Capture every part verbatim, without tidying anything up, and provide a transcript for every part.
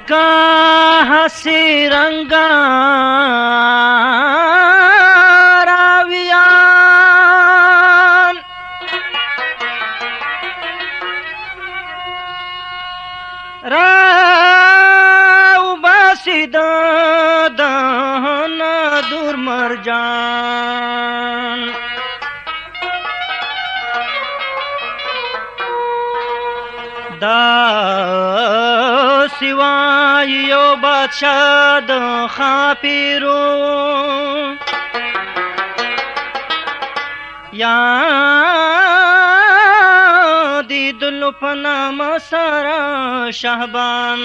का हसी रंगा रावियान राव बासिद दहन दूर मरजान दा सिवाय यो बादशाह द खापिरो या दी दुलपना मसारा शाहबान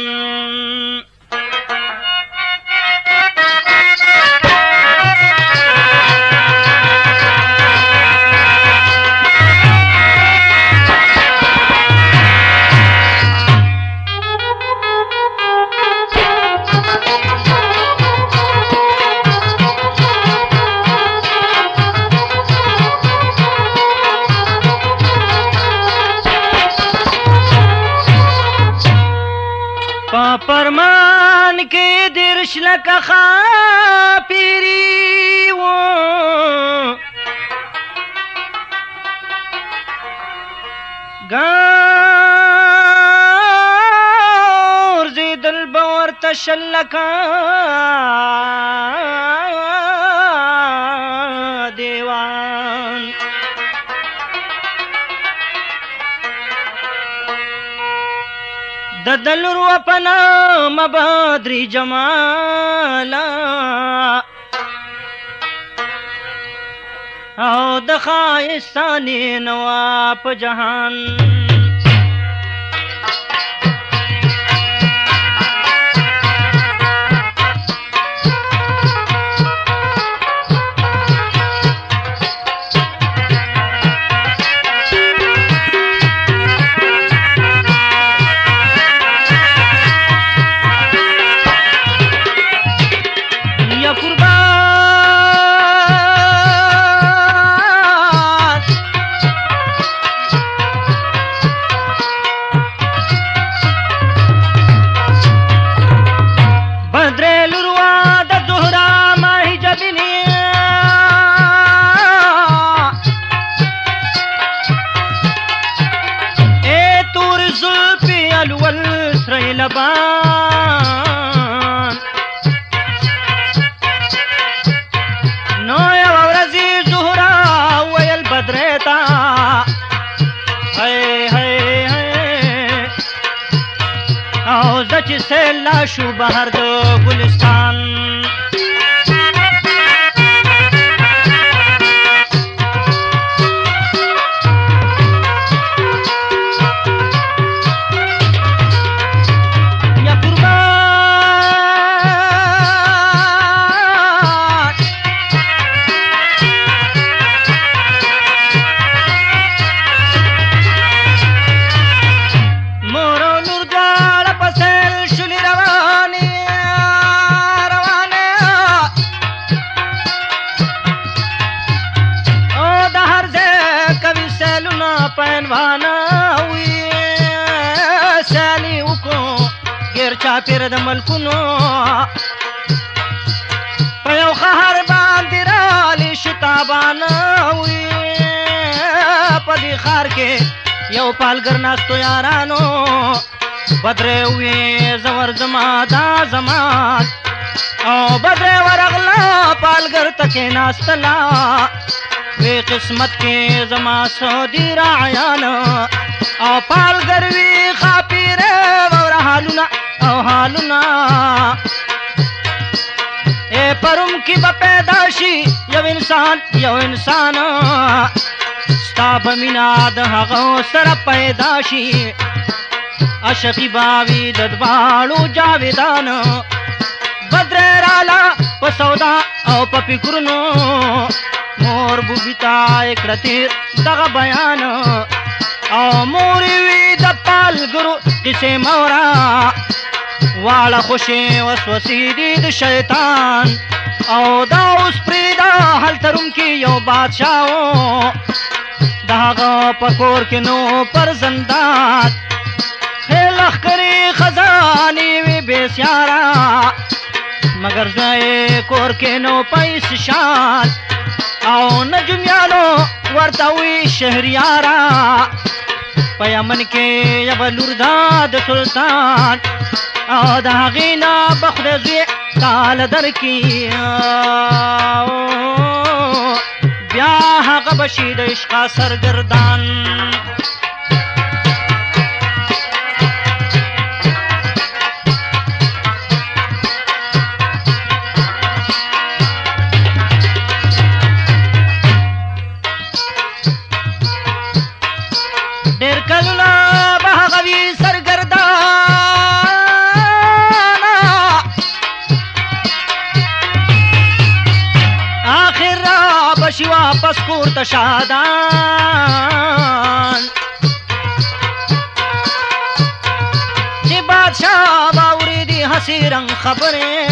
परमान के दिर्श लका खापिरी वो गार जिदल बवर तशल्लका देवान ददलुर अपना मबाद्री जमाला आओ दखाइस्तानी नवाब जहान लबान नोया वरजी जुहरा वयल बदरेता है है है आओ जच से लाशु बहर दो गुलिस्तान पहनवाना हुई सैली उको गिरचा फिर दमलकुनो पयो खहर बांदिराली शिताबाना हुई पदी खार के यो पालगर नास्तो यारानो बदरे हुए जवर जमादा जमात ओ बदरे वरगला पालगर तके नास्तला वे किस्मत के जमा सौदी रायाना औ पाल गरवी खापीरे और हालुना औ हालुना ए परुम की बपैदाशी यो इंसान यो इंसान स्ताब मिनाद हगो सर पैदाशी अशफी बावी ददबालू जावेदान बद्रे राला पसौदा औ पपिकुरनो मोर बुबिता एक रतीर दगा बयान औ मोरी वी दपाल गुरु किसे मोरा वाला खुशे वसवसी दीद शैतान औ दाउस प्रीदा हल तरुम की यो बादशाहो दागा पकोर के नो पर जंदात हे लखकरी خزانی وی بسیارا مگر زوی کور کې نو پیس شان او نجمیانو ورتوی شهریارا په یمن کې یو لور دا د سلطان او د هغې نه به خدای زوی تاله درکړي بیا هغه به شي د عشقه سرګردان ډېر کلونه به هغه وي سرګردانه آخر را به شي واپس کور ته شادان چې بادشاه به اورېدي هسې رنګ خبرې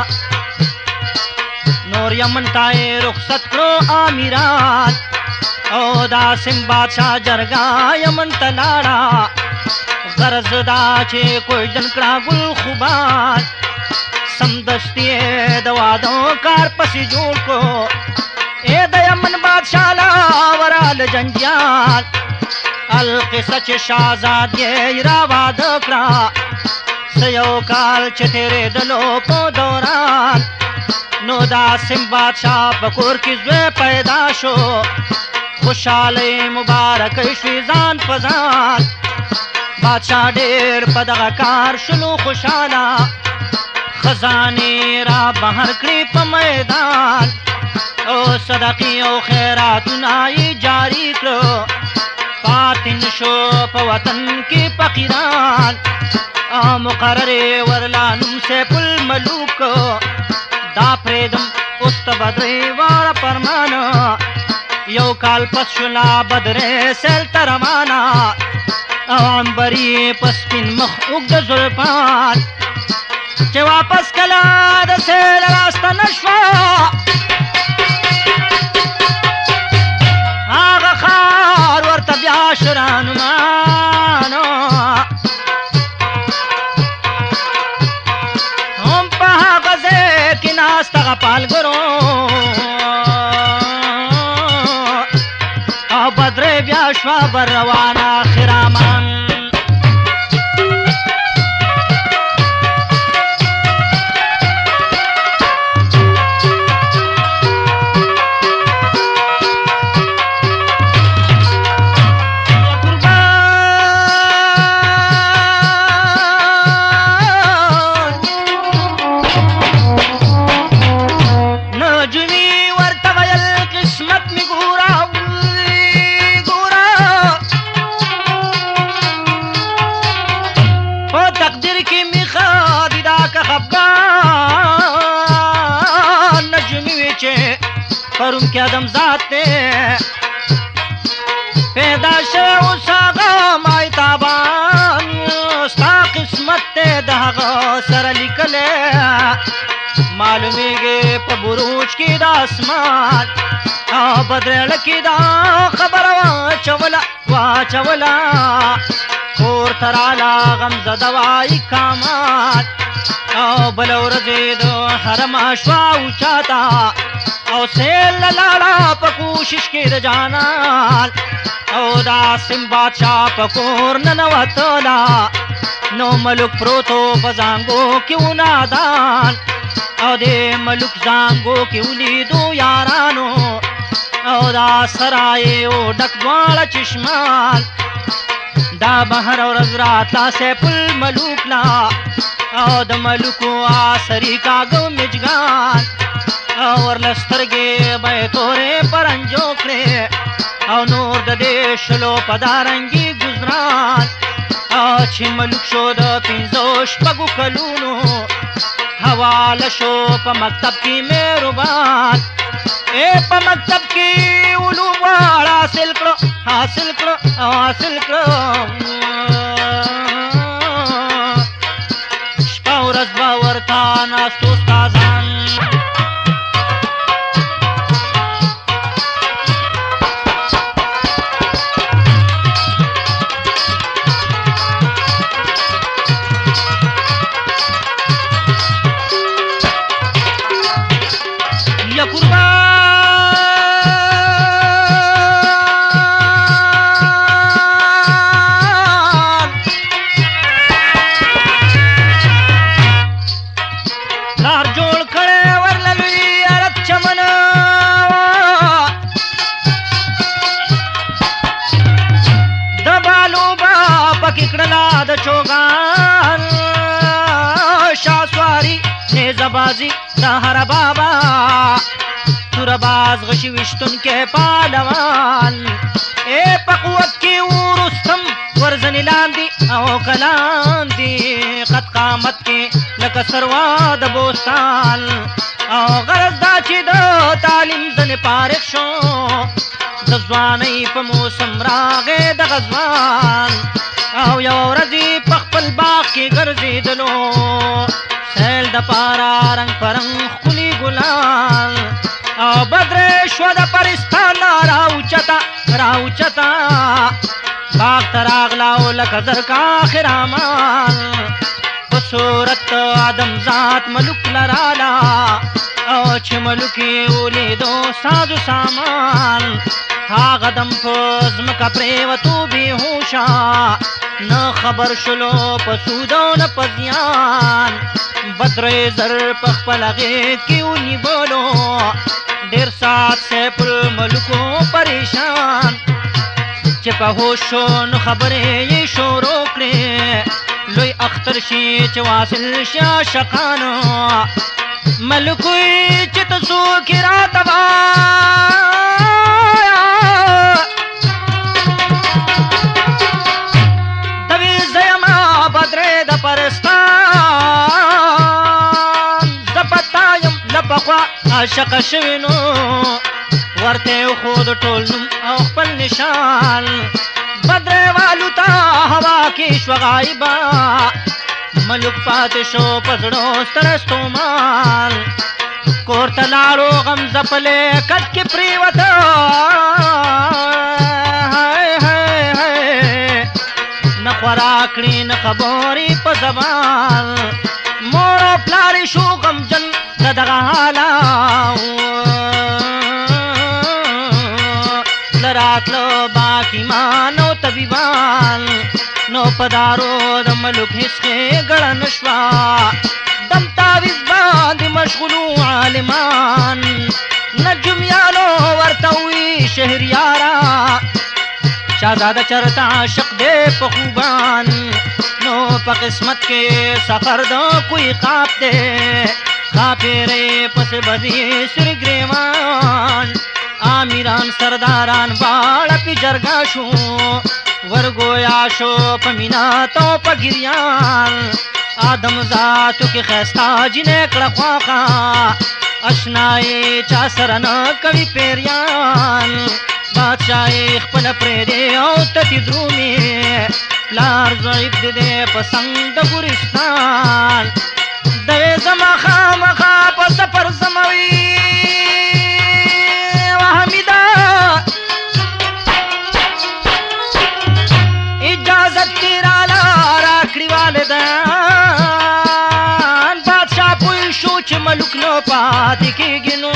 نور یمن ته یې رخصت کړو امیران او دا سم بادشاہ جرگا یمن تلاڑا غرض دا چه کوئی جن کڑا گل خوبان سمدستی دا وادوں کار پسی جوڑ کو اے دا یمن بادشاہ لاورال جنجیان القصہ چه شازاد یہ راوا دکڑا سیو کال چه تیرے دلو پو دوران نو دا سم بادشاہ بکور کی زوے پیدا شو خوشحالی مبارک شوی ځان په ځان بادشاہ ډېر په دغه کار شلو خوشحاله خزانې را بهر کړي په میدان او صدقې او خیراتونه یې جاري کړو پاتې نشو په وطن کې فقیران او مقرر یې ورلا نوم سیف الملوک دا پرېږدم اوس ته به درې واړه فرمانه یو کال پس شلا بدرې سیل ته روانه او عنبري په سپین مخ اوږده زلفان چې واپس کله د سیل راستنه شوه هغه ښار ورته بیا شرانمانو هم په هغه ځای کې ناست هغه پالګرو بدر بیا شوا بر روانه خرامان نجمی ورته ویل قسمت می ګوره پرون کې ادم ذات ته پیدا شوی اوس هغه مایتابان ستا قسمت ته د هغه سره لیکلی معلومیږي په بروج کې د اسمان او بدرېړه کې دا خبره واچوله واچوله کور ته راله غمزده وایي کامان او بله ورځې د حرمه شوه اوچاته او سیل لاړه په کوشش کې د جانان او دا سم بادشاہ په کور ننوتله نو ملک پروتو په زانګو کې و نادان او د ملک زانګو کې ولیدو یارانو او دا سرای او ډک دواړه چشمان دا بهر ورځ راتله سیف الملوک لا او د ملکو آسري کاږه مجګان او ورله سترګې به یې تورې پرنجو کړې او نور د دې شلو په دارنګي ګزران او چې ملک شو د پنځو شپږو کلونو حواله شو په مکتب کې مهربان اے په مکتب کې علوم واړه حاصل کړو حاصل کړو حاصل کړو شپه ورځ به ورته ناستو استادان بازی د هر بابا تور باز غشي وشتونکی پهلوان ای په قوت کې ورستم ورځنې لاندې او که لاندې قد قامت کې لکه سروا د بوستان او غرض دا چې د تعلیم ځنې فارغ شو د ځوانۍ په موسم راغې د غزوان او یو ورځ په خپل باغ کې ګرځېدلو سیل د پاره رنګ پرنګ ښکلي ګلان او بدرې شوه د پرستانه راوچته راوچته باغ ته راغلاو لکه زرکه خرامان په صورت آدم ذات ملوک لراله او چې ملوک یې ولیدو سازو سامان هغه دم په ځمکه پرېوتو بېهوشه نه خبر شلو په سود او نه په زیان بدرې زر په خپله غېږ کې ونیولو ډېر ساعت سیف الملوکو پریشان چې په هوش شو نو خبرې یې شروع کړې لوی اختر شي چې واصل شي عاشقانو ملک وی چې ته څوک یې راته وایه ته وی زه یمه بدرې د پرستان زه پتا یم له پخوا عاشقه شوې نو ورته وښود ټول نوم او خپل نشان بدرې والو ته هوا کې شوه غایبه ملک پاتې شو په زړو ستړی ستومان کور ته لاړو غم ځپلې کټ کې پرېوته نه خوراک کړي نه خبرې په زبان مور او پلار یې شو غمجن د دغه حاله لراتلو باکیمان او طبیبان نو پدارو د ملک هیڅ ښېګړه نه شوه دم تعویز باندې مشغولو عالمان نجومیانو ورته وی شهریاره شهزاده چرته عاشق دی په خوبان نو په قسمت کې سفر د کوی قاب دی ښاپېرې پسې بځي سر ګریوان امیران سرداران واړه پې جرګه شو ورګویا شو په مینات او په ګریان آدم ذاتو کې ښایسته جینۍ کړه خواښه اشنایي چا سره نه کوي پیریان بادشاهي خپله پرېږدې او تتې درومې پلار ضعیف دی دی په څنګ د ګورستان دوی زما خامخا په سفر زموي اجازت تیرالا راکړي والدین بادشاه پوه شو چې ملوک نو پاتې کېږي نو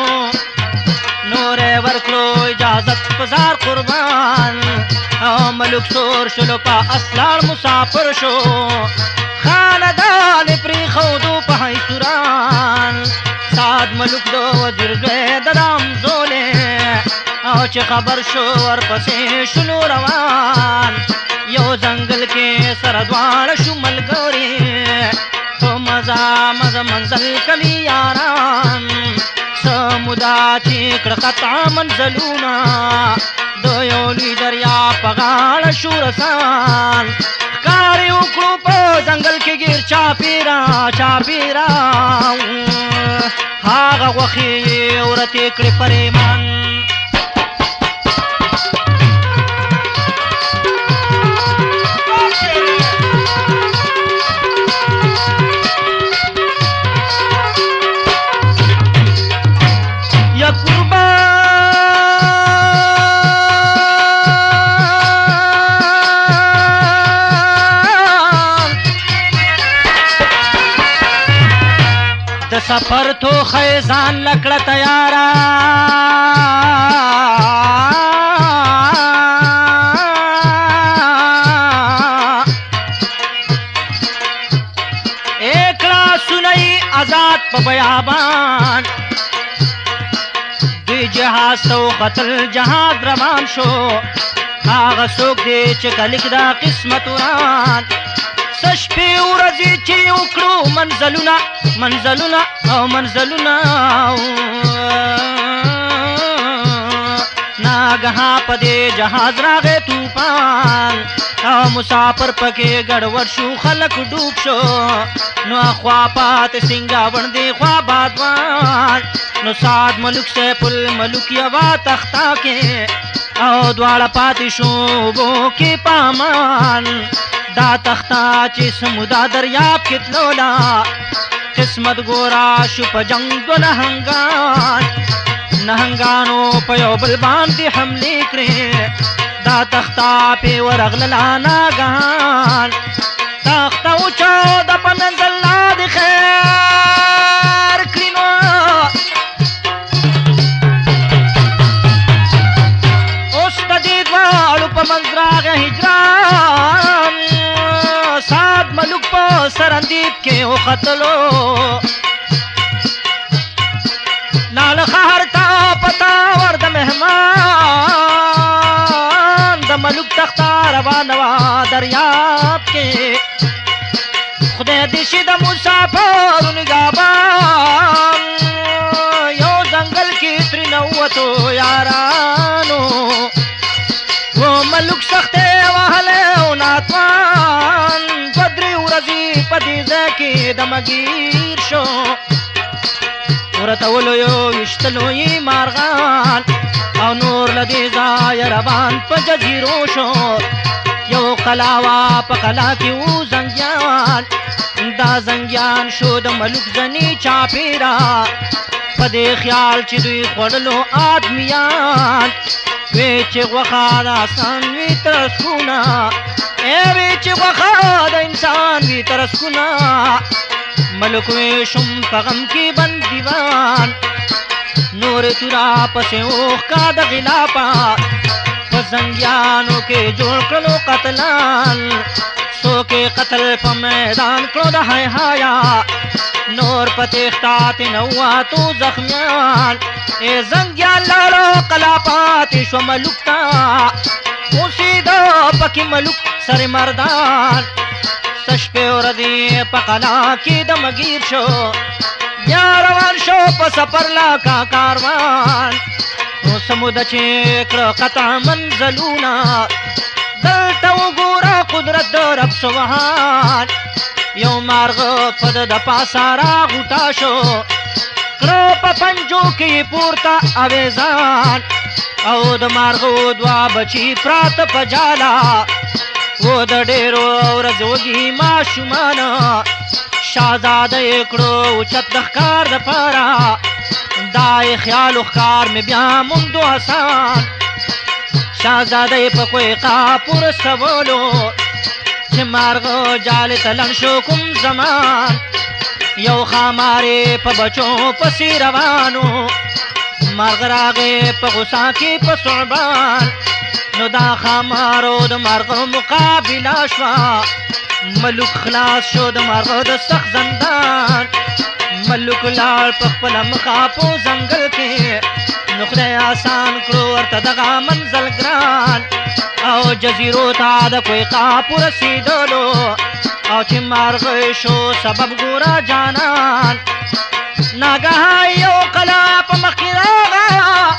نورې ورکړو اجازت په زار قربان او ملوک سور شلو په اسلار مسافر شو خاندان یې پرېښودو په حیثوران سعد ملوک د وزیر زوی د رامزولې او چې خبر شو ورپسې شلو روان یو ځنګل کې سره دواړه شو ملګري په مزه مزه منزل کوي یاران څه موده چې کړه قطع منزلونه د یو لوی دریا په غاړه شو رسان ښکار یې وکړو په ځنګل کې ګیر چاپېره چاپېره هغه غوښې یې ورتې کړې پرېمان سفر تو خیزان لکڑا تیارا ایکڑا سنئی آزاد پا بیابان دی جہاز تو قتل جہاد روان شو آغا سوک دی چکا لک دا قسمت وران سشپې ورځې چې وکړو منزلونه منزلونه او منزلونه ناګها په دې جهاز راغی طوفان او مسافر پکې ګډوډ شو خلک ډوب شو نو اخوا پاتې سنګاوڼ دی خوا بادوان نو سعد ملک سیف الملک یوا تختا کې او دواړه پاتې شو اوبو کې پامان دا تختا چې سمودا دریاب کې تلولا قسمت ګورا شو په جنګ دو نهنګان نهنګانو په یو بل باندې حملې کړې دا تختا پې ورغللا ناګهان تخته اوچا د په منزل لا د خیر کړي نو اوس د دې دواړو په منځ راغی هجران سعد ملک په سرندیب کې وختلو لال خهر تا پتا ور د مهمان د ملک تختا روان وا دریاب کې خدای دې شي د مسافر نگهبان یو ځنګل کې ترې نووتو یارانو و ملک سختې وهلی او ناتوان دوه درې ورځې په دې ځای کې د مګیر شو ورتولو یو ویشتلو یې مارغان او نور له دې ځایه روان په جزیرو شو یو قلا وه په قلا کې و زنګیان دا زنګیان شو د ملک ځنې چاپېره په دې خیال چې دوی خوړلو آدمیان وی چې غوښه د آسان وي ترسکونه ای وی چې غوښه د انسان وي ترسکونه ملک وی شم په غم کې بند دیوان نور تورا پسې اوښکا د غلاپا په زنګیانو کې جوړ کړلو قتلان څوکې قتل په میدان کړو د های هایا نور په تېښتا تې نواتو زخمیان ای زنګیان لاړو قلا پاتې شو ملک ته اوسېده پکې ملک سر مردان سشپې ورځې په قلا کې د مګیر شو یا روان شو په سفر لا کا کاروان نو سموده چې کړه قطع منزلونه دلته وګوره قدرت د رب سبحان یو مارغه په ده د پاسه راغوټه شو کړه په پنجو کې پورته اویزان او د مارغو دوه بچي پراته په جاله و د ډېرو ورځو وږي ماشومان شهزاده یې کړو اوچت د ښکار دپاره دا یې خیال و ښکار مې بیا موندو آسان شهزاده یې په کویقا پورسولو چې مارغه جالې ته لنډ شو کوم زمان یو ښامار یې په بچو پسې روانو مارغه راغې په غوسا کې په ثعبان نو دا ښامارو د مارغه مقابله شوه ملک خلاص شو د مارغه د سخت زندان ملک لاړ په خپله مخه په ځنګل کې نو خدای آسان کړو ورته دغه منزل ګران او جزیرو ته د کویقا پورسېدلو او چې مارغه شو سبب ګوره جانان ناګهان یو قلا په مخ کې راغی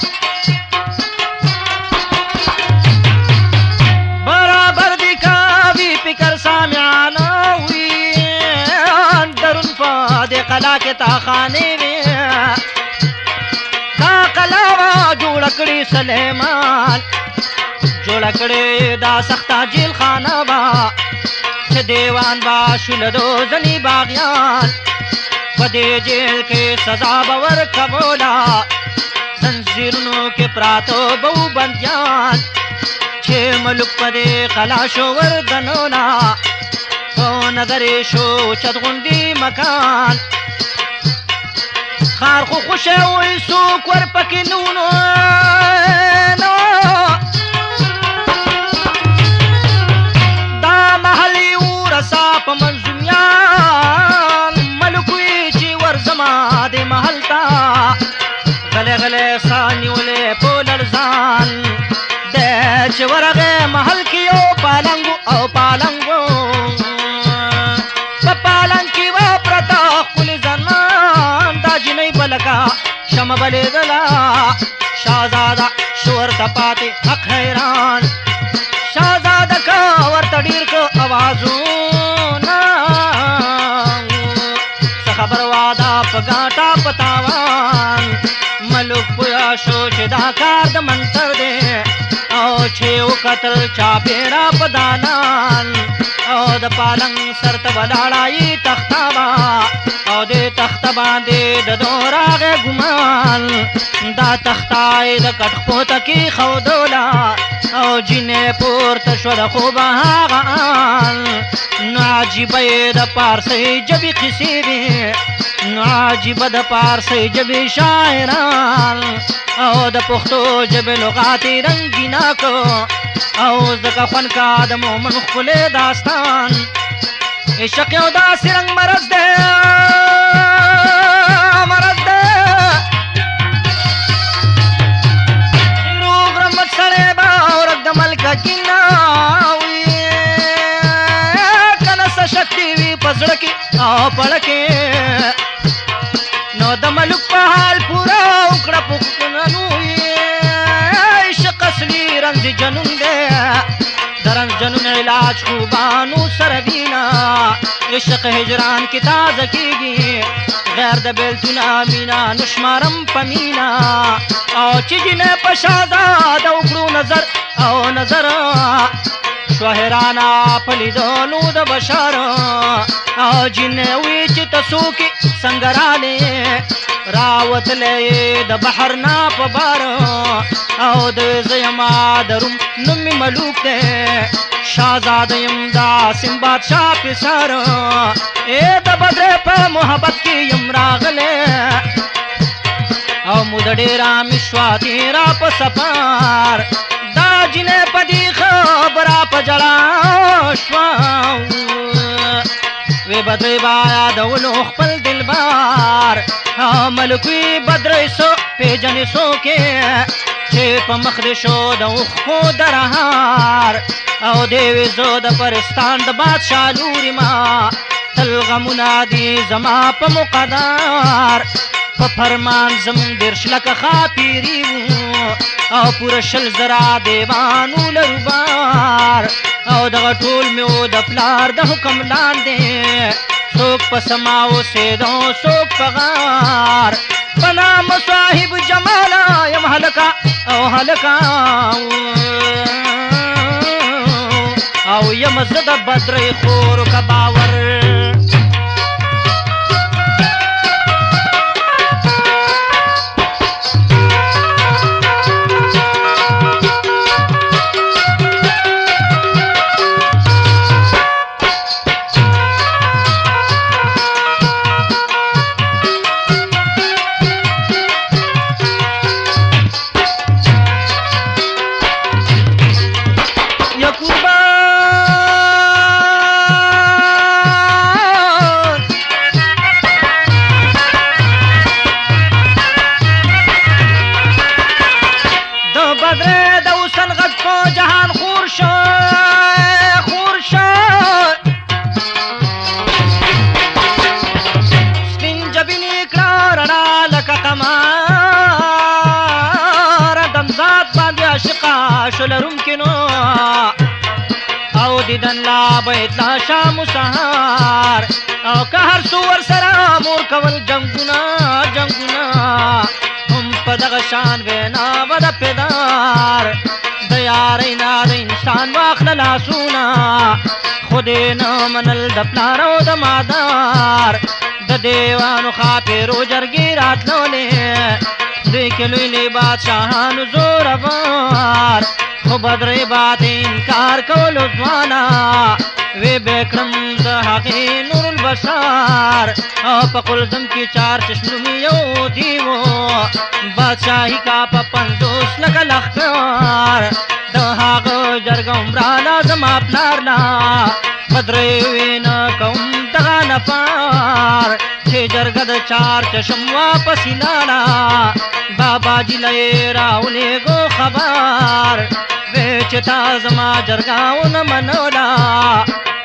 برابر دی کاوی فکر سامعان وی درون په دې قلا کې تاخانې وې دا قلا وا جوړه کړې سلیمان جوړه کړې دا سخته جیل خانه وا چې دیوان با شول دو ځنې باغیان په دې جیل کې سزا به ورکوله زنځیرونو کې پراته به و بندیان چې ملک په دې قلا شو وردنونه په نظر یې شو چت غوندې مکان خار خو خوشی وی څوک ورپکې نو نو دا محل یې ورسا په منظومیان ملک وی چې ورځما دې محل ته غلی غلی سا نیولې په لړزان دی چې ورغې محل کې یو پالنګو او پالنګو دم بلیدلا شاهزاده شو ورته پاتې حق حیران شاهزاده که ورته ډېر که اوازونه څه خبر واده په ګاټه په تاوان ملک پوه شو چې دا کار د منتر دی او چې وکتل چاپېره په دالان او د پالنګ سر ته ولاړه تخته او دې تخته باندې د ده راغی ګمان دا تخته یې د کټ پوته کې ښودوله او جینې پورته شوه د خوبه هغه آن نو عجیبه یې د پارسۍ ژبې قیسې دي نو عجیبه د پارسۍ ژبې شاعران او د پښتو ژبې لغات یې رنګینه کو او ځکه خوند کا د مومن ښکلی داستان عشق یو داسې رنګ مرض دی مرض دی روغ رمټ سړی به ورک د ملکه کینه وي که نه څه شکتي وي په زړه کې او پړه کې نو د ملک په حال پوره وکړه پوښتنه عشق اصلي رنځ جنون دی د رنځ جنون علاج خوبانو سره وینا عشق هجران کې تازه کېږي غیر د بېلتونه مینا نشمارم په مینا او چې جینې په شهزاده وکړو نظر او نظر شوه حیرانه په لیدلو د بشر او جینې وی چې ته څوک یې څنګه رالې راوتلی د بحر نه په بار او د زه یما د روم نوم مې ملوک دی شهزاده یم دا سند بادشاه پسر ای د بدرې په محبت کې یم راغلی او موده ډېره مې شوه تېره په سفر دا جینۍ په دې خبره په ژړا شوه وی بدرې با یادولو خپل دلبار ملک وی بدرې سو پیژنې څوکې چې په مخ دې شو د اوښکو درهار او دې وی زه د پرستان د بادشاه لوري ما تل غمونه دي زما په مقدار په فرمان زمونږ دېرش لکه ښاپیري وو او پوره شل زره دیوانو لرو بار او دغه ټول مې و د پلار د حکم لاندې څوک په سما اوسېدو څوک په غار په نامه صاحب جماله یم هلکه او هلکه او یم زه د بدرۍ خور که باور شلرم کینو او دیدن لا بیت لا شام و سهار او که هر سو ور سره مور کول جنگونا جنگونا هم په دغه شان وینا و د پدار د یارۍ نه د انسان واخله لاسونه خود یې نه منل د پلار او د مادار د دیوانو ښاپېرو جرګې راتلولې دوی کې لوی لوی بادشاهانو زورور خو بدرۍ باد انکار کولو ځوانه وی به کړم د هغې نور البشر او په قلزم کې چار چشمونه یو دیو بادشاهي کا په پنځوس لکه لښکر د هغه جرګه عمرانه زما پلار نه بدرۍ وی نه کوم دغه نفر چې جرګه د چار چشم واپس لاړه بابا جی لې راولېږو خبر وی چې تا زما جرګه ونه منوله اوس جنګ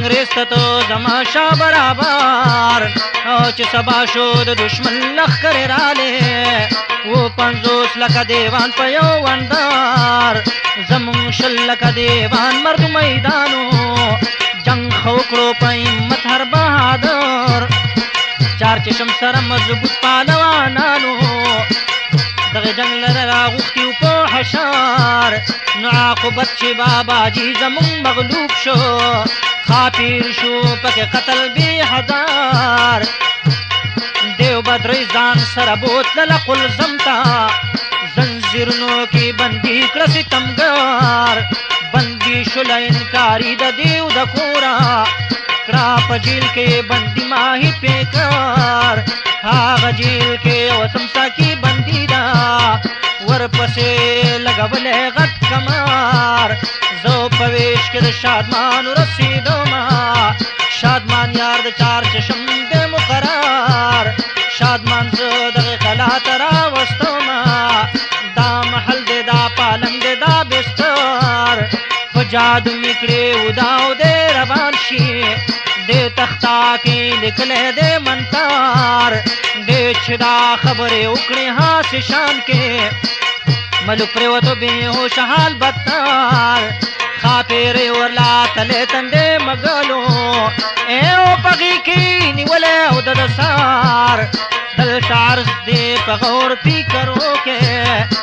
انګریز ته تو زما شا برابر او چې سبا شو د دشمن لښکرې رالې و پنځوس لکه دیوان په یو اندار زمونږ شل لکه دیوان مرد میدانو جنگ خو کړو په همت هر بهادر چار چشم سره مضبوط پهلوانانو دغه جنگ لره راغوښتي و په حشار نو عاقبت چې باباجي زمونږ مغلوب شو خاپیر شو پکې قتل بې هزار دیو بدرۍ ځان سره بوتلله قلزم ته زنځیرونو کې بندي کړه ستمګار بندي شوله انکاري د دیو د کوره کړه په جیل کې بندي ماهي پیکار هغه جیل کې یوه سمساکي بندي ده ورپسې لګولی غټ کمار زه په ویش کې د شادمانو رسېدمه شادمان یار د چار چشم دی مقرار شادمان زه دغې کلا ته راوستمه دا محل دی دا پالنګ دی دا بستر په جادو مې کړې وداو دی روان شي دې تختا کې لیکلی دی منتار دې چې دا خبرې وکړې هاسې شان کې ملک پرېوتو بېهوشه حال بدتر خاپیرې ورلا تلې تندې مګلو او پغې کې نیولی او د د سار دلته عرض دې په غور فکر وکې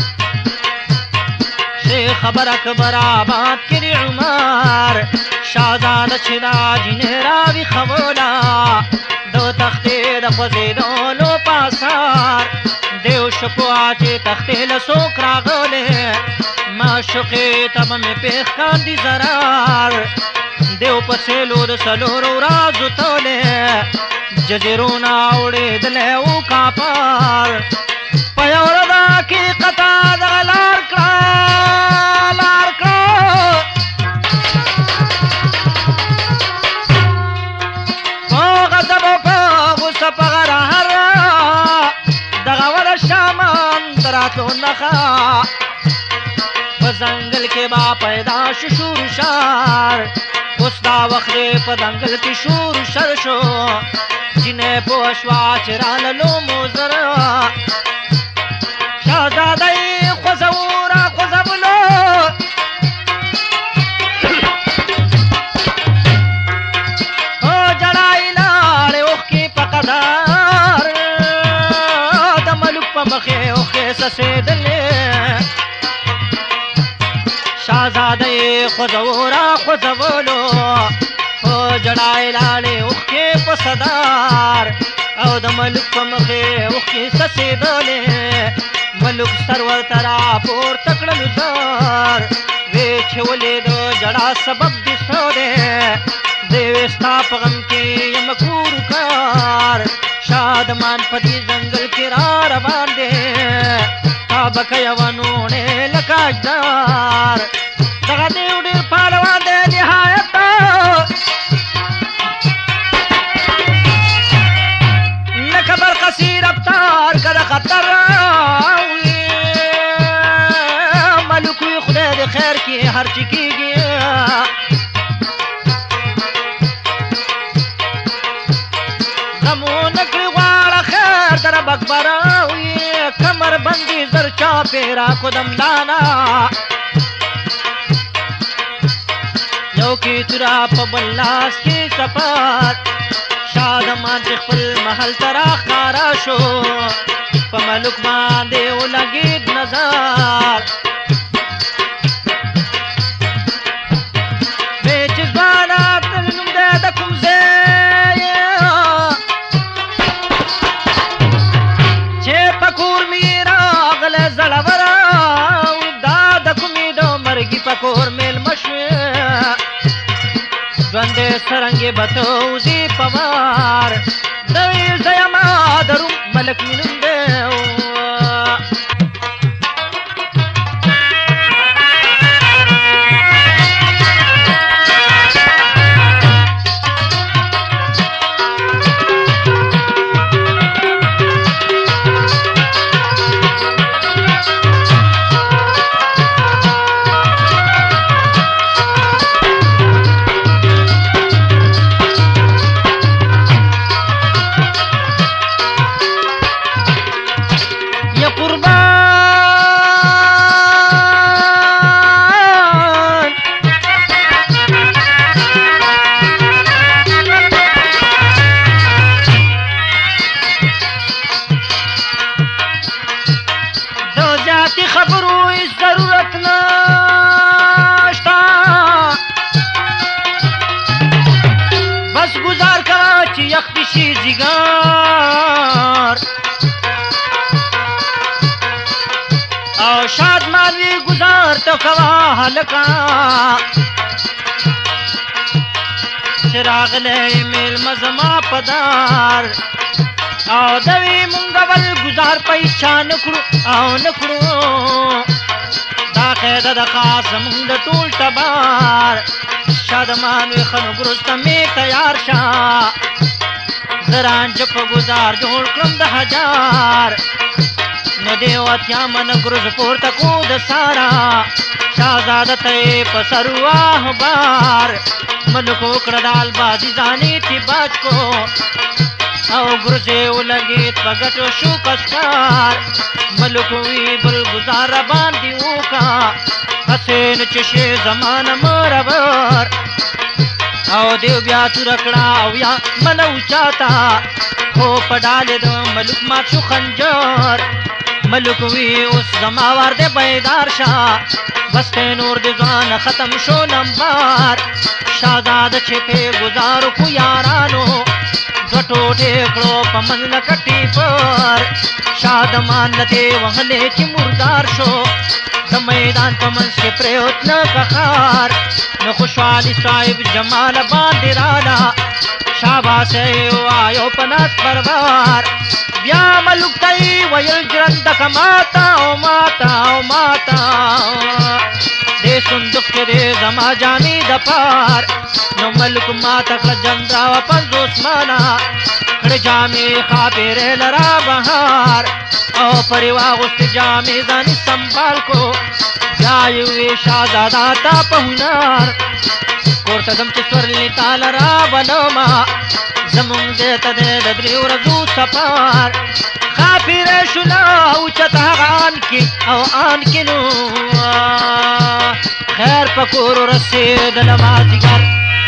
شیخ خبر اکبر آباد کړي عمر شهزاده چې دا جینۍ راویښوله د تختې د خوځېدلو په اثار دیو شپوا چې تختې له څوک راغلی معشوقې ته به مې پېښ کاندي ضرار دیو په سیلو د څلورو ورځو تللی جزیرونه اورېدلی و کاپار په یو ورځ کې قطع دغه لار کړه لار کړه په غضب او په غصه په غرهر دغه ور شامان د راتلو نښه په ځنګل کې به پیدا شو شور شار اوس دا وخت دی په ځنګل کې شور شر شو جینۍ پوه شوه چې راللو موزره شهزاده یې خوځو را خوځولو او جړا یې لاړې اوښکې په قدار د ملک په مخې اوښکې څڅېدلې شهزاده یې خوځو را خوځولو او جړا یې لاړې اوښکې په صدار او د ملک په مخې اوښکې څڅېدلې ملک سر ورته راپورته کړلو زر ویې چې ولې د جړا سبب دې څه دی دی وې ستا په غم کې یم کور کار شادمان په دې ځنګل کې را روان دی تا به که یوه نوڼې لکه اجدار دغه دیو ډېر پهلوان دی نهایت لکه برقصي رفتار که د خطر ملک وي خدای د خیر کې هر چې کېږي غمونه کړي غواړه خیر د رب اکبر وي کمر بندي زر چاپېره کودم دانا یو کې توره په بل لاس کې سفر شادمان چې خپل محل ته راښکاره شو په ملک باندې ولګېد نظر وی چې ځوانه ته نوم دی د کوم ځای چې په کور مې راغلی زړوره دا د کومې د مرګي په کور مېلمه شوې ژوندې سرنګې به ته وځې په وار د ویل زه یمه د روم ملک مې نوم دی وی گزار تو کوا هلکا چراغ لے میل مزما پدار او دوی مونږ ول گزار پیچا نکړو او نکړو دا قاعده د خاص مونږ د ټول تبار شادمان وی خنو ګرست می تیار شا زران چپ گزار جوړ کړم د هزار نو دیواتیا من ګرز پورته کو د سارا شاهزاده ته په سرواه بار ملکو کړدال بازی ځانې تی باج کو او ګرځې ولګېد په ګټو شو کسکار ملکو وی بل گزار باندې وکا حسین چې شي زمانه مرور او دیو بیا ترکړه او یا منو چاته خو په ډالې د ملک مات شو خنجر ملک وی اوس زما وار دې بیدار شه بس ته نور دې ځان ختم شو نمبر شاهزاده چې په گزارو کو یارانو غټو ټیکړو په من کټي پر شادمان دې وهله چې مردار شو د میدان په منځ کې پریوت نه کخار نو خوشحالي صاحب جمال باندې رالا شاباس وایو پناس پروار بیا ملک تای ویل جرند کماتا او ماتا او ماتا دې صندوق کې دې زما جامې د پار نو ملک ماتا کړه جندا و پنځوس مانا کړه جامې خاطر لرا بهار او پریوا غوست جامې ځان سنبال کو بیا یو شاهزاده تا په هنر کورته دم چې سورلی تعالی را بلوما زمونږ دې ته دې د درې ورځو سفر خاطر شولا او چتاغان کی او آن کینو خیر پکور رسید لمازیگر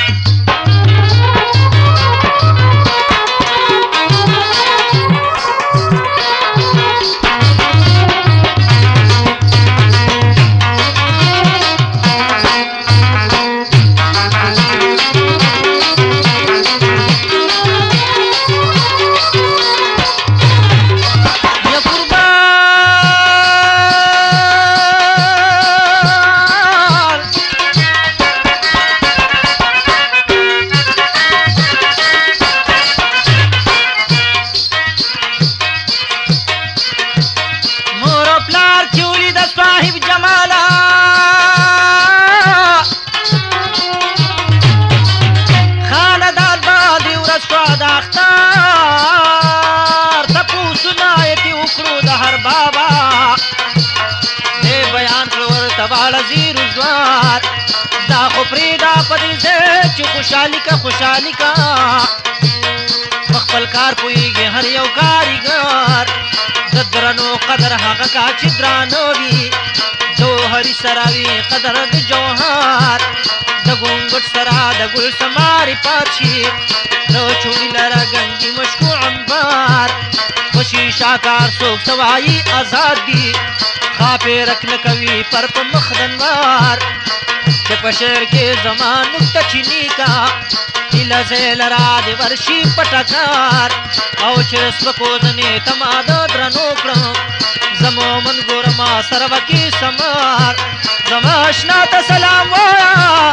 خوشحالی کا خوشحالی کا خپل کار پویږي هر یو کاریګر زدرنو قدر هغه کا چې درانو وي جوهري سراوي قدر د جوهر د ګونګټ سرا د ګل سماري پاتشي نو چوړي لرا گنجي مشکو عنبر خوشي شاکار سوک سوای آزادي خاپه رکن کوي پر په مخدنوار چې په شعر کې زمان نقطه چینی کا دل زل را دی ورشي پټکار او چې سپکو ځنې تماده درنو کړم زمو من ګور ما سره وکي سمار زما آشنا ته سلام وایا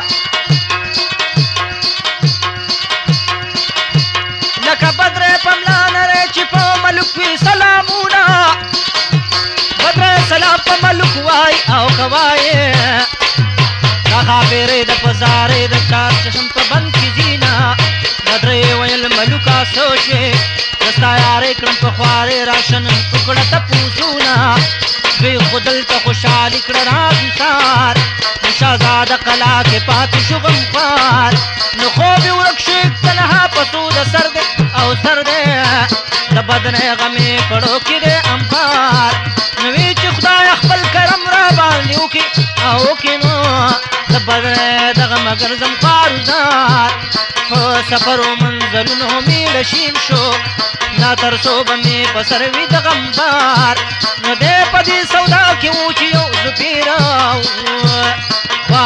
لکه بدر پملا نره چې په ملک وی سلامونه بدر سلام په ملک وای او کوای خاطرې د پزارې د کار چشم په بند کې زینا بدرې ویل ملکا سوچې دستا یارې کړم په خوارې راشن ټوکړه ته پوسونا دوی خودل ته خوشحالي کړه راګسار شاهزاده قلا کې پاتې شو غمخوار نو خوب یې ورک شو تنها پسو د سر دې او سر دې د بدن غمې کړو کې دې امپار نوې چې خدای خپل کرم را باندې وکړي او کې نو بدر دغه مگر زم فارزار په سفرو منزلونو میل شین شو نا ترسو بمی پسروی د غمبار نو دې په دې سودا کې و چې یو زپیراو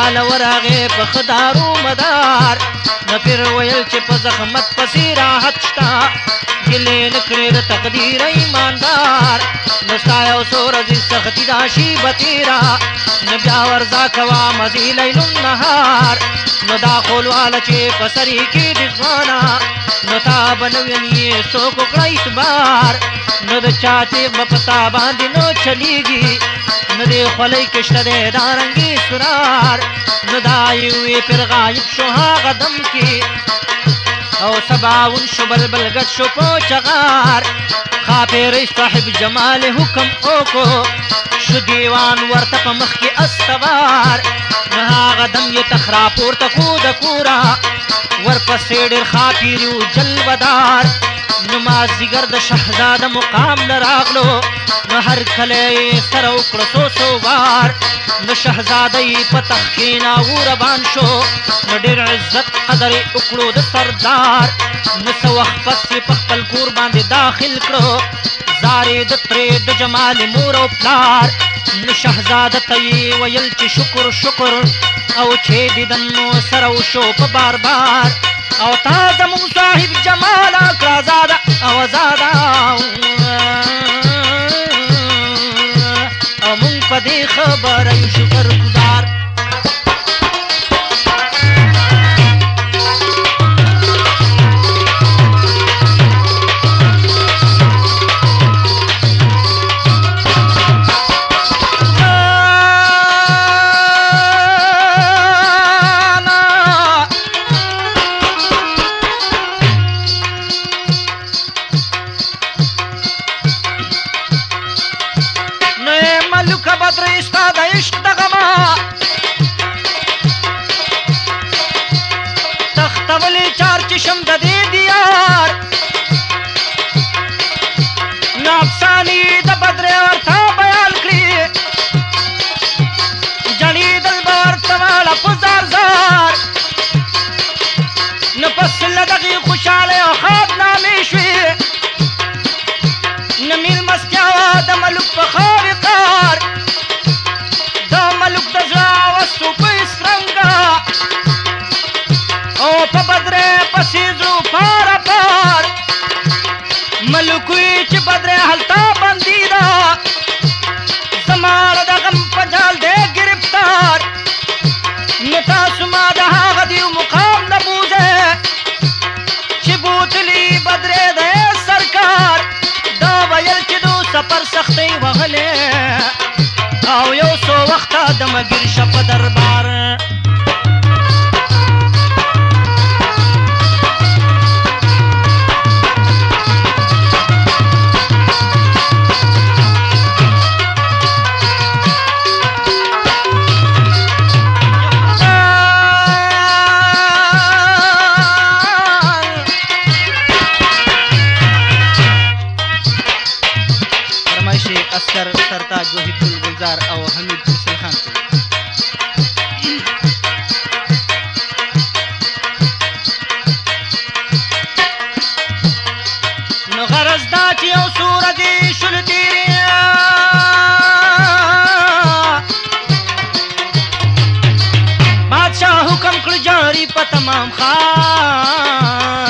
مال ورغې په ښه دارو مدار نه پیر ویل چې په زحمت پسې راحت شته ګیلې نه کړې د تقدیر ایماندار نه ستا یو څو ورځې سختي دا شي به تېره نه بیا ورځه کوه مزي لیل النهار نو دا خولواله چې په سرې کې د ځوانه نو تا به نه ویني څوک وکړه اعتبار نو د چا تیغ به په تا باندې نه چلیږي نه دې خولۍ کې شته دی دا رنګي سرار نه دا یوې پیر غایب شو هغه دم کې او سباون شو بلبل ګډ شو په چغار خاپیری صاحب جمال حکم اوکو شو دیوان ورته په مخ کې استوار نه هغه دم یې تخرا پورته کړو د کوره ورپسې ډېر خاپیري و جلبدار نو مازدیګر د شهزاده مقام له راغلو نو هر کله یې سره وکړه څو څو وار نو شهزاده یې په تخت کښېناوه روان شو نو ډېر عزت قدر یې وکړو د سردار نو څه وخت پس یې په خپل کور باندې داخل کړو زارې د ترې د جمال مور او پلار نو شهزاده ته یې ویل چې شکر شکر او چې دیدن مو سره وشو په بار بار او تا زموږ صاحب جماله کړه زاده او زاده او مونږ په دې خبره یو شکر ګزار شم د دې دیار نو افسانې د بدرې ورته بیان کړي جړېدل به ورته واړه په زار زار نو پس له دغې خوشحالۍ او خادنامې شوې نه مېلمستیا وه د ملوک په خاورې کار د ملوک د زړه وسو په اسرنګه او په بدرې پسې ځو پاره پار ملک وي چې بدرې هلته بندي ده زماړه د غم په جال دی ګرفتار نو تاسو ما د هغه دیو مقام نه بوځئ چې بوتلي بدرې دی سرکار دا ویل چې دو سفر سختۍ وهلې او یو څو وخته د مګر شه په دربار اسکر سرتاج وحید گلزار او حمید فیصل خان نو غرض دا چې یو څو ورځې شولې تېرې بادشاه حکم کړ جاري په تمام ښار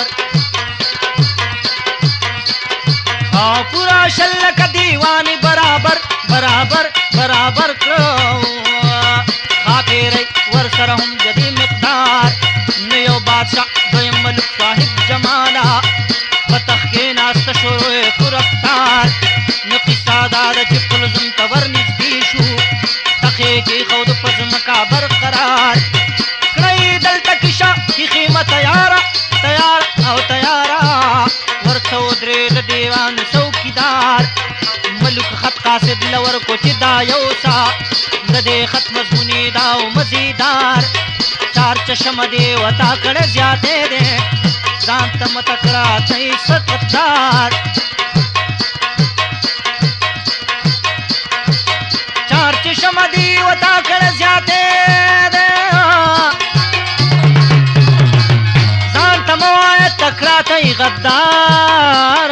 او پورا شل لکه دیوانې برابر برابر برابر کړو خاپیری ورسره هم د دې مقدار نه یو بادشاه دویم ملک صاحب جماله په تخت کښېناسته شروع یې کړو رفتار نو قصه دا ده چې قلزم ته ورنږدې شو تخت یې کېښود په ځمکه برقرار کړه یې دلته کیشه کښېمه تیاره تیاره او تیاره ورته ودرېد دیوان څوکیدار ملک خط قاصد لور کو چې دا یو سا د دې خط مضمون یې دا او مزیدار چار چشمه دې وتا کړه زیاتې دی ځان ته مته کړه ته یې سقطدار چار چشمه دې وتا کړه زیاتې دی ځان ته مه وایه تکړه ته یې غدار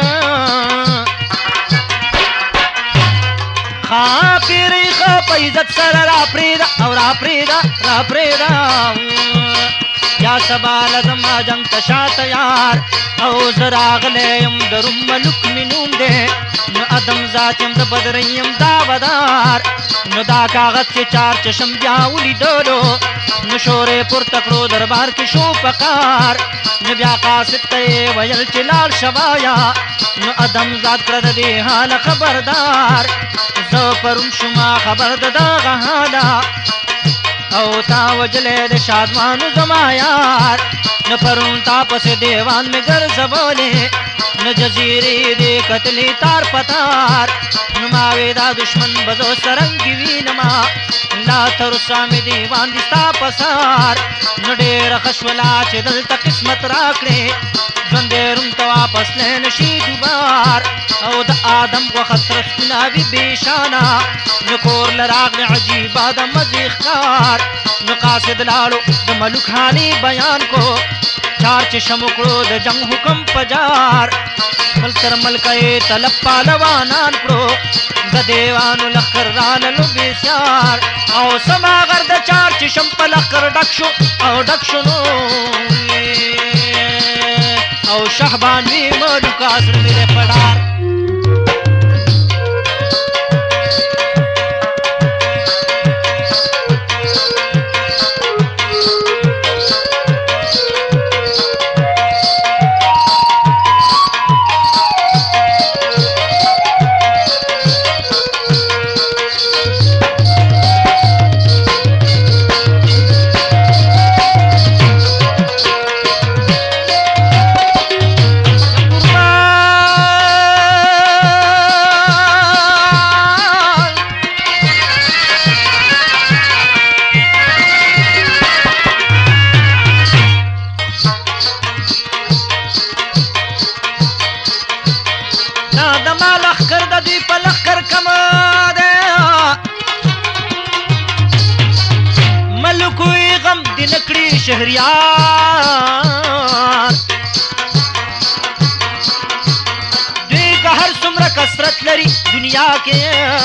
خاپیری خا په عزت سره را پریدا او را پریدا را پریدا یا سبا لزما جنگ تشات یار او زراغلیم درم ملک منون دے نو ادم ذاتیم د بدریم داودار نو دا کاغذ چې چار چشم بیا ولیدلو نو شورې پورته کړو دربار کې شو پکار نو بیا قاصد ته یې ویل چې لاړ شوایا نو ادم ذات کړه د دې حال خبردار زه پرون شما خبر د دغه حاله او تا وجلې د شادمانو زما یار نو پرون تا پسې دیوان مې ګرځولې نو جزیرې دې کتلې تار پتار نو ما وې دا دشمن بزو سرنګي وینما لا تر سامې دیوان دي ستا پسار نو ډېره خشولا چې دلته قسمت راکړې ژوندې روم ته واپس لی نشي دوبار او د آدم غوښه سره سپینه وي بېشانه نو کور له راغلې عجیبه د مزې ښکار نو قاصد لاړو د ملک حالي بیان کو چار چشم وکړو د جنگ حکم پجار بل تر ملکه یې طلب پهلوانان کړو د دیوانو لښکر راللو بېسیار او سماغر د چار چشم په لښکر ډک شو او ډک شو نو او شهبان وی ملک اسر میرے پڑار شهریار دوی که هر څومره کثرت لري دنیا کې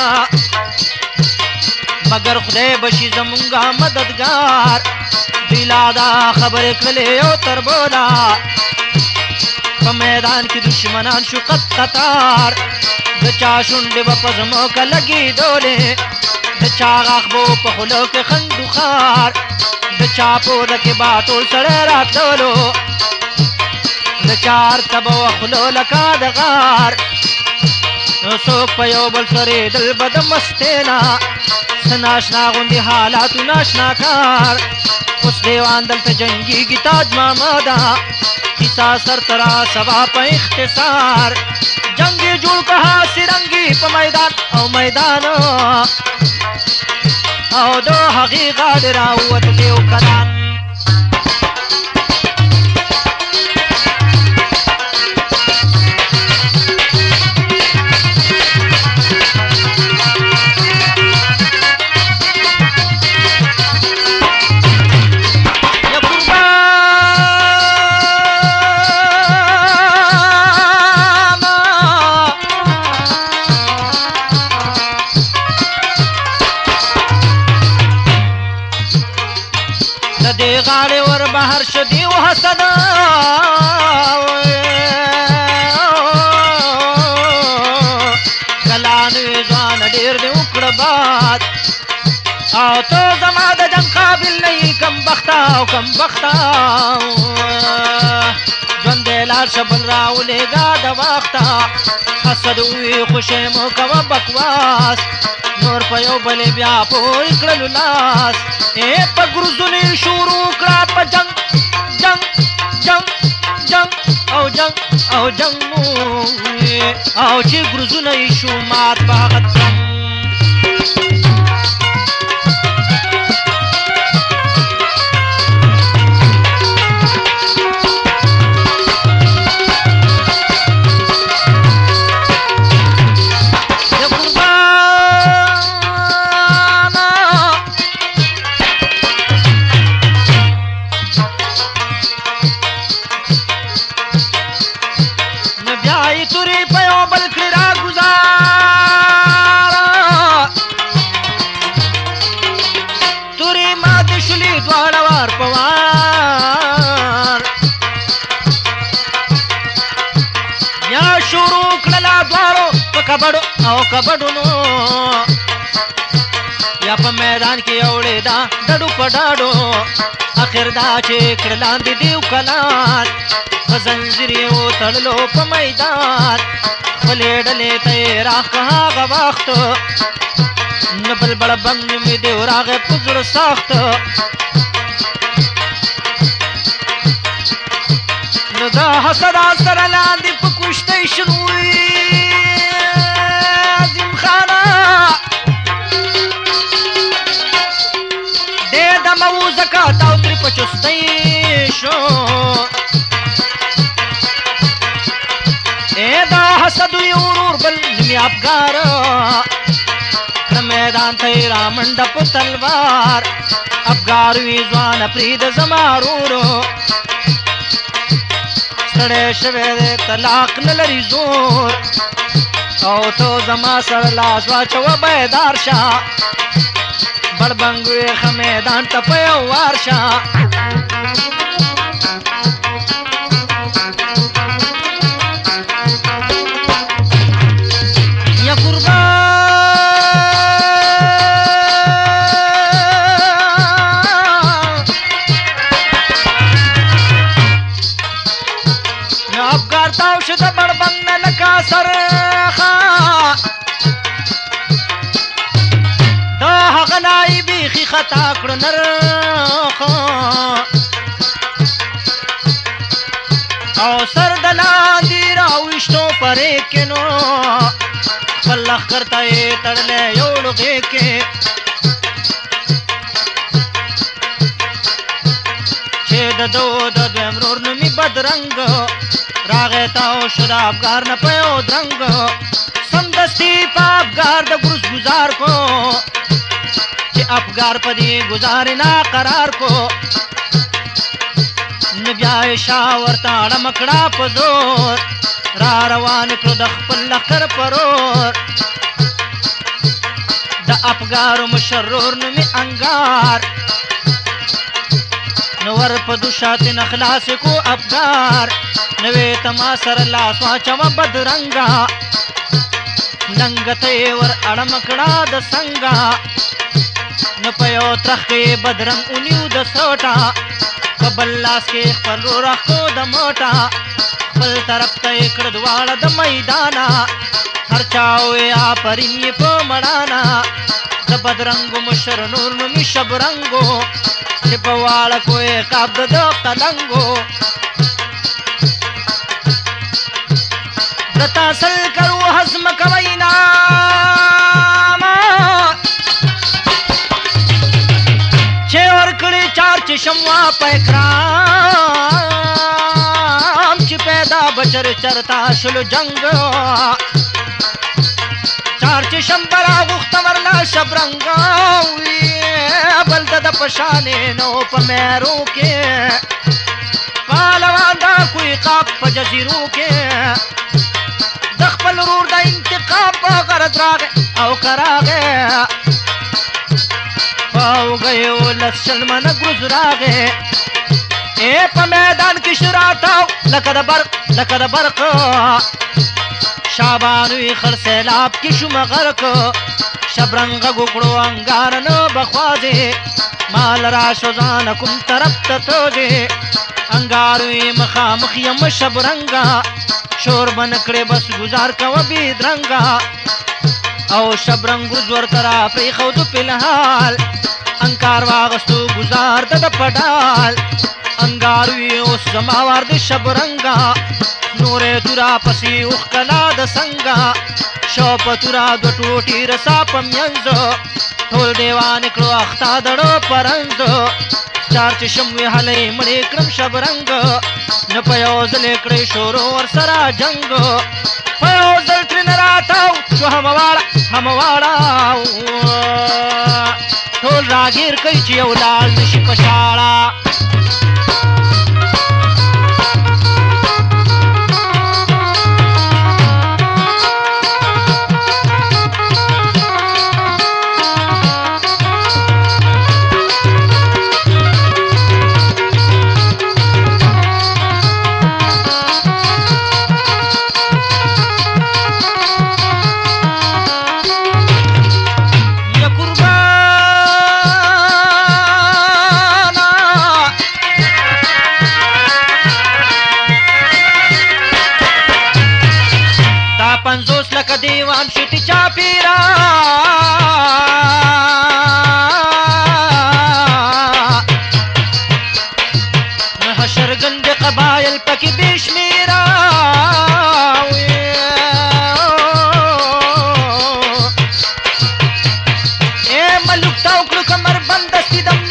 مگر خدای بشي زمونږه مددگار دوی لا دا خبرې کړلې یو تر بولا په میدان کې دشمنان شو قط قطار د چا شونډې به په ځمکه لګېدولې د چا غاښ به په خولو کې خندوخار د چا پوده کې با ټول سړی راتللو د چا ارته به وه خولو لکه د غار نو څوک په یو بل سرېدل به د مستۍ نه څه ناشنا غوندې حالاتو ناشنا کار اوس دیوان دلته جنګېږي تاج محمده کیسه سرته را سبا په اختصار جنګ یې جوړ کړه سرنګي په میدان او میدان او دو هغې غاړې راووتلې و کلان غاړې ور بهر شو دی و حسنا کلان وې ځوانه ډېر دې وکړه باد او ته زما د جنګ قابل نه یې کم بخته او کم بخته ژوند دې لاړ شه بل راولېږه د وخته حسد وي خوشې مو کوه بکواس نور په یو بلې بیا پورې کړلو لاس ای په ګروزونو یې شروع کړه په جنګ جنګ جنګ جنګ او جنګ او جنګ او چې ګروزونه یې شو مات په هغه جنګ توری په یو بل کړي را ګزار شولې دواړه وار په وار بیا شروع کړله دواړو په کبډو او کبډونو یا په میدان کې اوړېده ډډو په ډاډو اخر دا چې کړه لاندې دیو کلان په زنځیر یې وتړلو په میدان خپلې ډلې ته یې راکړه هغه وخت نه بل بړبنګ مې دیو راغی په زړه سخت نو دا حسدا سره لاندې په کشتۍ شروي عظیم خانه دې دمه و زکات او ترې په چستۍ شو ای دا حسد وي ورور بل نومې افګار کړه میدان ته یې رامنډه په تلوار افګار وي ځوانه پرېږده زما ورورو ستړی شوی دی طلاق نه لري زور او تو زما سره لاس واچوه بیدار شه بړبنګ وې ښه میدان ته په یو وار شه یا قربان نو افګار تاو شو د بړبنګ نه لکه سرخه دا هغه نای بیخي خطا کړه نرخه او سر د لاندې راویشتو پرې کې نو خپل لښکر ته یې تړلی یو لوغې کې چې د ده د دویم ورور نومي بدرنګ راغی تاو شو د افګار نه په یو درنګ سمدستي په افګار د ګروز ګزار کو چې افګار په دې ګزارې نا قرار کو نو بیا یې شا ورته اړم کړه په زور را روان کړو د خپل لښکر پرور د افګارو مشر ورور نومې انګار نو ور په دوشاتې نه خلاصې کو افګار نوې ته ما سره لاس واچوه بدرنګه ننګه ته یې ور اړم کړه د څنګه نو په یو ترخ کې بدرنګ ونیو د سوټه په بل لاس کې خپل ورور راښکو د موټه خپل طرف ته یې کړه دواړه د میدانه هر چا وې آفرین یې په مړانه د بدرنګو مشر نور نومي شبرنګو چې په واړه کو یې قبض د قلنګو درته سل کرو هضم کوئ نامه چې ورکړې چار چشم وا په اکرام چې پیدا بچر چرتا شلو جنگ چار چشم برا غوخته ورله شبرنګه وي بل د ده په شانې نو په میرو کې پهلوان دا کوی قاب په جزیرو کې د خپل ورور د انتقام په غرض راغی او که راغی په اوږیو لس شلمنه ګروز راغی ای په میدان کې شو راتاو لکه د برق لکه د برق شابان وي خړ سیلاب کې شو مغرق شبرنګ ګوکړو انګار نه بخوازې مال را شو ځان کوم طرف ته توځې انګار وي مخامخ یم شبرنګا شور بن کړې بس گزار کوه بې درنګا او شبرنګ ګرځور ترا پرېښود فلحال انکار واغستو گزار د د پډال انګار وي اوس زما وار د شبرنګا نورې تورا پسې اوښکلا د څنګه شو په تورا دوه ټوټې رسا په منځ ټول دیوان کړو اخته دړو پرنځ چار چشم وهلې مړې کړم شبرنګ نه په یو ځل یې کړې شورو ورسره جنګ په یو ځل ترېنه راتاو شو همواړه همواړه ټول راګیر کوي چې یو لاړ نشي په شاړه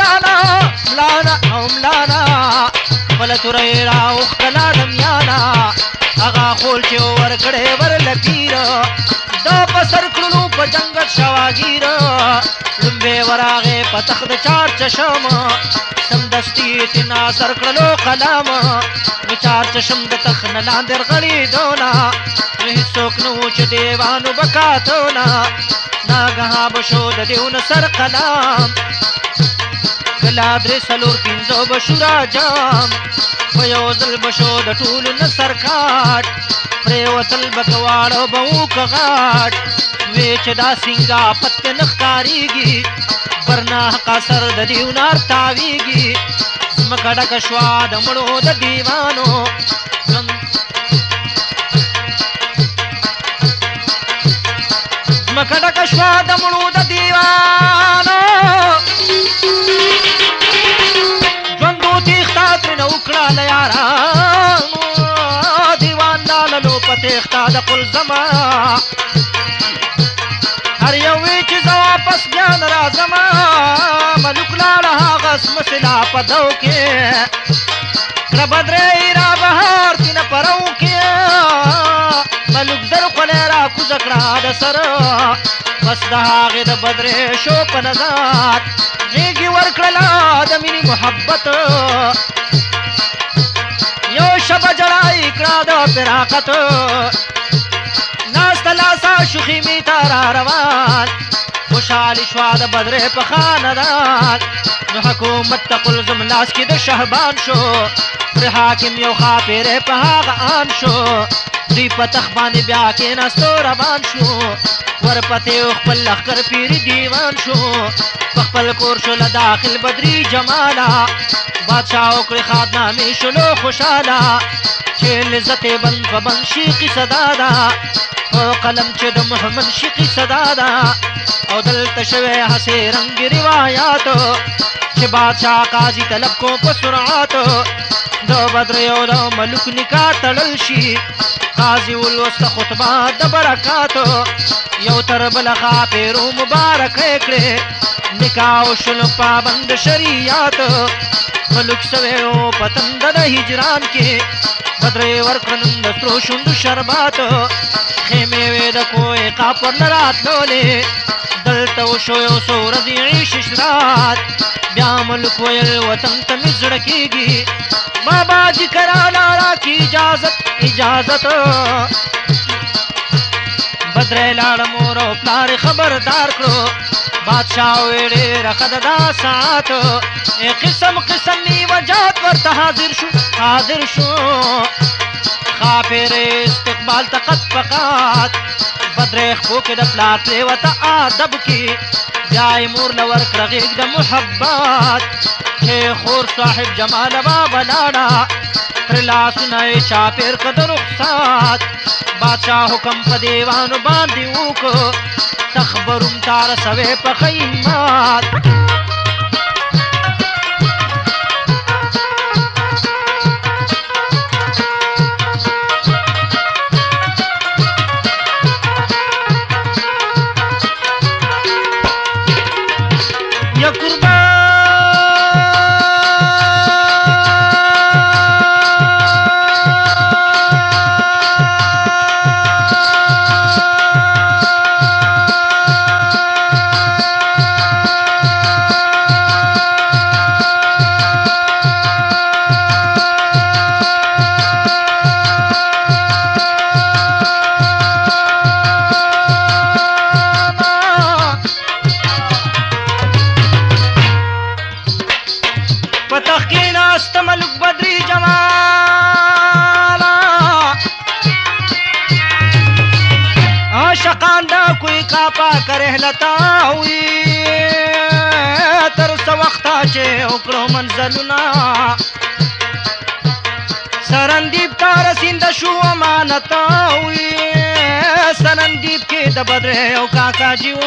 ملانا ملانا او ملانا بل تورې راوښتله د میانا هغه خول چې ورکړی ورله پیر دا په سر کړلو په جنګت شواګیر لومبې ورغې په تخت د چار چشم سمدستي تینا سر کړلو قلم نو چار چشم د تخت نه لاندې رغړېدونه نو هېڅوک نه و چې دیوانو به کاتونه ناګها به شو د دیونه سر قلم کله درې څلور پنځه به شو راجام په یو ځل به شو د ټولو نه سر کاټ پرېوتل به که واړه به وکه غاټ وې چې دا سینګا پته نه ښکارېږي برناحقه سر د دیونار تاویږي ځمکه ډکه شوه د مړو د دیوانو ځمکه ډکه شوه د مړو د دیوانو ژوندو تېښته ترېنه وکړه له یارانو دیوان لالنو په تېښته د قل زما هر یو وی چې زه واپس بیا نه راځمه ملوک لاړه هغه سمسله په دو کې کړه بدرۍ را بهار تینه پرو کې ملوک در خولی را کوزه کړه د سره بس د هغې د بدرۍ شو په نظر غېږې ورکړله د مینې محبت یو شبه جړایي کړه د فراقت ناسته لاسه شو خیمې ته را روان خوشحالي شوه د بدرۍ په خاندان نو حکومت ته قلزم لاس کې د شهبان شو پر حاکم یو ښاپېری په هغه آن شو دوی په تخت باندې بیا کېناستو روان شو ورپسې خپل لښکر پیري دیوان شو په خپل کور شو له داخل بدري جماله بادشاه وکړې خادنامې شلو خوشحاله چې لذت بند په بند شي قصه دا ده په قلم چې د محمد شي قصه دا ده او دلته شوی هسې رنګ روایاتو چې بادشاه قاضي طلب کو په سرعاتو د بدریو د ملوک نکاح تړل شي قاضي ولوسته خطبه د برکاتو یو تر بله ښاپېرو مبارکه کړې نکاح وشول پابند شریعت ملوک سوی و په تنده د هجران کې بدرۍ ورکړه نن د سرو شونډو شربات خیمې وې د کوې قاپر نه راتلولې دلته وشو یو څو ورځې عیش اشرات بیا ملک ویل وطن ته مې زړه کېږي بابا جي کراله راکړي اجازت اجازت بدرۍ لاړه مور او پلار خبردار کړو بادشاه وې ډېره ښه ده دا ساعت قسم قسم نیوجات ورته حاضر شو حاضر شو ښاپېرۍ استقبال ته قد فقات بدرۍ خپو کې د پلار پرېوته ادب کې بیا یې مور له ورکړه غېږ د محبت چې خور صاحب جماله بابا لاړه ترې لاسونه یې چاپېر کړه د رخصات بادشاه حکم په دیوانو باندې وکړو تخبروم تا رسوې په خیمات یا قربان ملک بدری جمالا عاشقان دا کوئی کاپا کرے لتا ہوئی تر سو وقتا چے اکڑو منزلنا سرندیب تا رسیند شو امانتا ہوئی سرندیب کی دا بدرے او کاکا جیو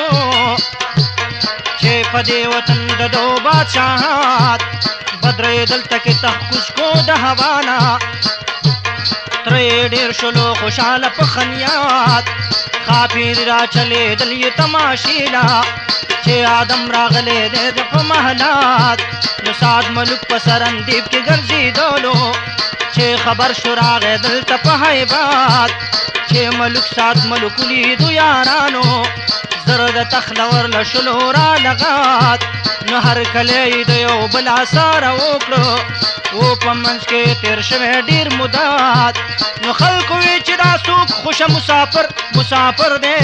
چے پدے وطن دا دو بادشاہات بدرۍ دلته کې تحفظ کو د هوانا ترې ډېر شلو خوشحاله په خنیات ښاپېري را چلېدل یې تماشې لا چې آدم راغلی دی د په محلات نو سعد ملک په سرندیب کې ګرځېدلو چې خبر شو راغی دلته په حیبات چې ملک سعد ملک ولیدو یارانو زر د تخلور له شلو را لغات نو هر کله یې د یو بل اثاره وکړو و په منځ کې تېر شوی ډېر مدت نو خلکو وی چې دا څوک خوشه مسافر مسافر دی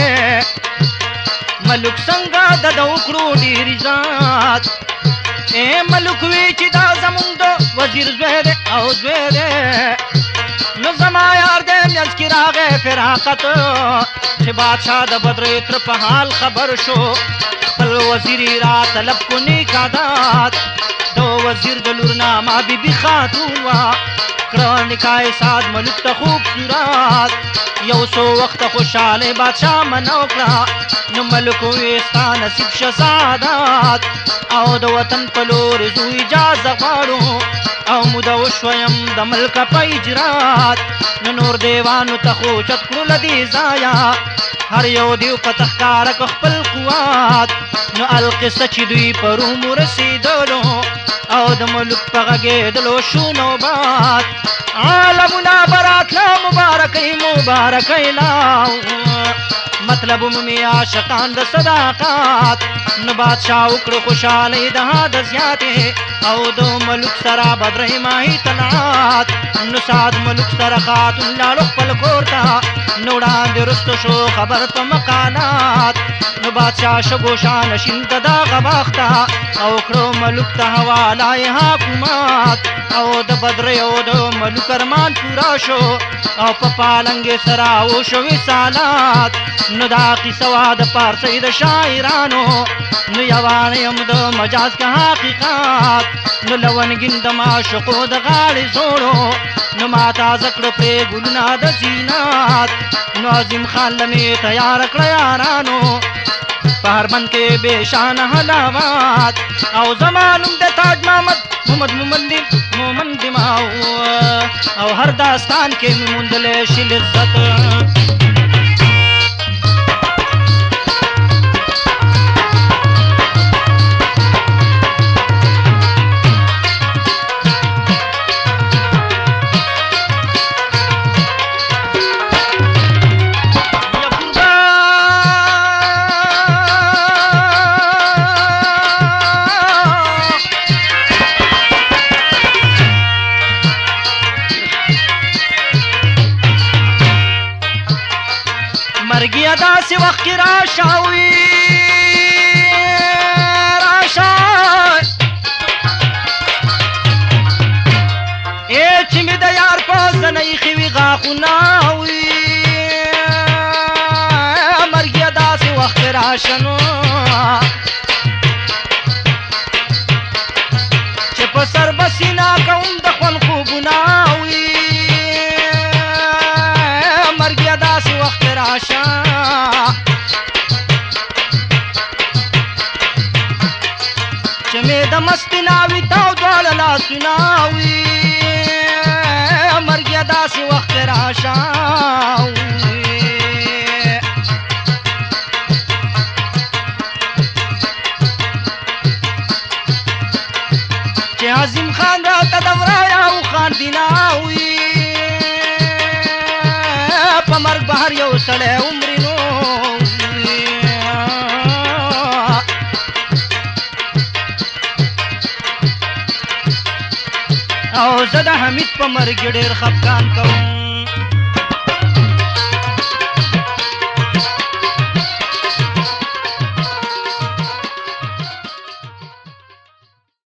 ملک څنګه د ده وکړو ډېر عزت ای ملک وی چې دا زمونږ د وزیر زوی دی او زوی دی نو زما یار دی منځ کې راغی فراقت چې بادشاه د بدرۍ تر په حال خبر شو خپل وزیر یې را طلب کو نیک عادت د وزیر د لور نامه بي بي خاتون وه کړه نکاح سعد ملک ته خوب صورت یو څو وخته خوشحاله بادشاه منع وکړه نو ملک وویل ستا نصیب شه سعادت او د وطن په لورې ځو اجازه غواړو او موده وشویم د ملکه په اجرات نو نور دیوانو ته خو چت کړو له دې ځایه هر یو دیو په تښکاره که خپل قوت نو القصه چې دوی په روم ورسېدلو او د ملک په غږېدلو شو نوبت عالمونه براتله مبارکۍ مبارکۍ لاو مطلب عمومي عاشقان د صداقت نو بادشاه وکړو خوشحالۍ د حد زیاتې او د ملک سره بدرۍ ماهي طلعت نو سعد ملک سره خاتون لاړو خپل کور ته نو وړاندې رسته شو خبر په مقالات نو بادشاه شګو شانشین ته دغه وخته او کړو ملک ته حواله حکومت او د بدرۍ او د ملک ارمان پورا شو او په پالنګ سره وشو وصالات نو دا قصه وه د پارسۍ د شاعرانو نو یوانه یم د مجاز که حقیقت نو لونګین د معشوقو د غاړې زوړو نو ما تازه کړه پرې ګلونه د زینت نو عظیم خان لمې تیار کړه یارانو په هر بند کې بېشانه حلاوت او زما نوم د تاج محمد محمد مومند مومند دماو او هر داستان کې مې موندلی شي لذت مرګیا داسې وخت کې راشاوي راشه ای چې مې د یار په زنه ایښې وي غاښونه وي مرګیا داسې وخت کې راشه نو چې په سر به سینا کوم د خوند خوبونه وي مرګیا داسې وخت راشه چې مې د مستي ناوي تاو دواړه لاسونه وي مرګیا داسې وخت راشه چې عظیم خان راته دورایا او خان بینا وي په مرګ بهر یو سړی عمري نو او زه د حمید په مرګ ډېر خفګان کوم